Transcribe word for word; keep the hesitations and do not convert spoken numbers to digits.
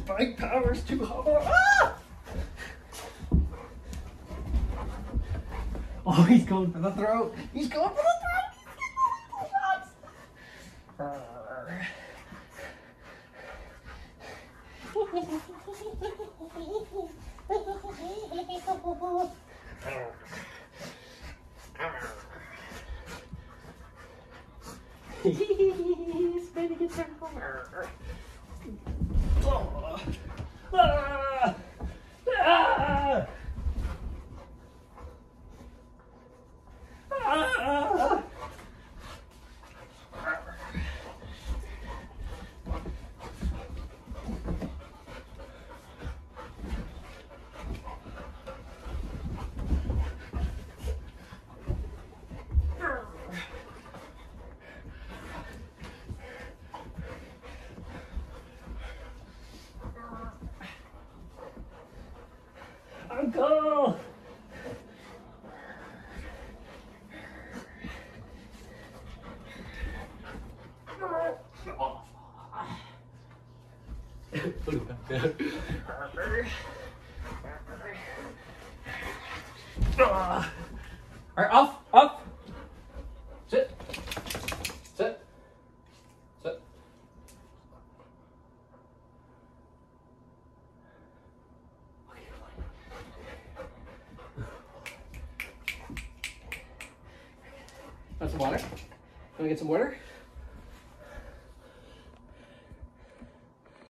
bike power's too hard. Ah! Oh, he's going for the throat. He's going for the throat. Spinning in circles. Oh. Ah. Ah. Ah. Uncle! Put it back there. Alright, off, up. Sit. Sit. Sit. Want some water? Want to get some water?